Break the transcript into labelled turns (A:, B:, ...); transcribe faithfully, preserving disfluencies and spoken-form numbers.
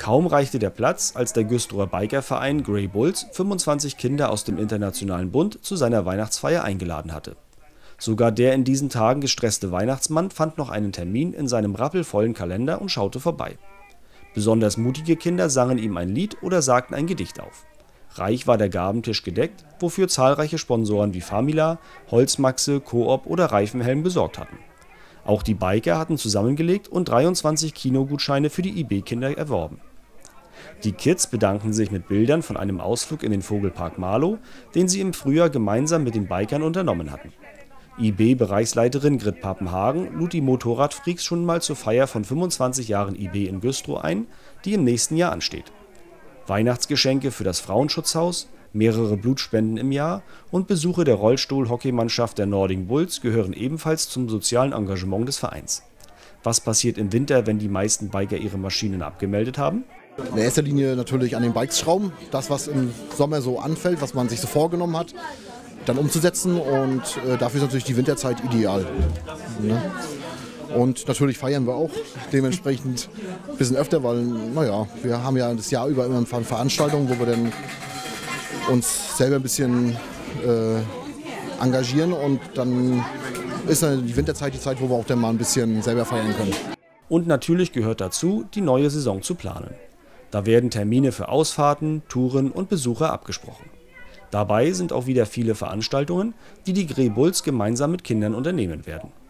A: Kaum reichte der Platz, als der Güstrower Bikerverein Grey Bulls fünfundzwanzig Kinder aus dem Internationalen Bund zu seiner Weihnachtsfeier eingeladen hatte. Sogar der in diesen Tagen gestresste Weihnachtsmann fand noch einen Termin in seinem rappelvollen Kalender und schaute vorbei. Besonders mutige Kinder sangen ihm ein Lied oder sagten ein Gedicht auf. Reich war der Gabentisch gedeckt, wofür zahlreiche Sponsoren wie Famila, Holzmaxe, Coop oder Reifenhelm gesorgt hatten. Auch die Biker hatten zusammengelegt und dreiundzwanzig Kinogutscheine für die I B-Kinder erworben. Die Kids bedankten sich mit Bildern von einem Ausflug in den Vogelpark Marlow, den sie im Frühjahr gemeinsam mit den Bikern unternommen hatten. I B-Bereichsleiterin Grit Papenhagen lud die Motorradfreaks schon mal zur Feier von fünfundzwanzig Jahren I B in Güstrow ein, die im nächsten Jahr ansteht. Weihnachtsgeschenke für das Frauenschutzhaus, mehrere Blutspenden im Jahr und Besuche der Rollstuhl-Hockeymannschaft der Nording Bulls gehören ebenfalls zum sozialen Engagement des Vereins. Was passiert im Winter, wenn die meisten Biker ihre Maschinen abgemeldet haben?
B: In erster Linie natürlich an den Bikes schrauben, das was im Sommer so anfällt, was man sich so vorgenommen hat, dann umzusetzen, und äh, dafür ist natürlich die Winterzeit ideal. Ne? Und natürlich feiern wir auch dementsprechend ein bisschen öfter, weil, naja, wir haben ja das Jahr über immer Veranstaltungen, wo wir dann uns selber ein bisschen äh, engagieren, und dann ist dann die Winterzeit die Zeit, wo wir auch dann mal ein bisschen selber feiern können.
A: Und natürlich gehört dazu, die neue Saison zu planen. Da werden Termine für Ausfahrten, Touren und Besucher abgesprochen. Dabei sind auch wieder viele Veranstaltungen, die die Grey Bulls gemeinsam mit Kindern unternehmen werden.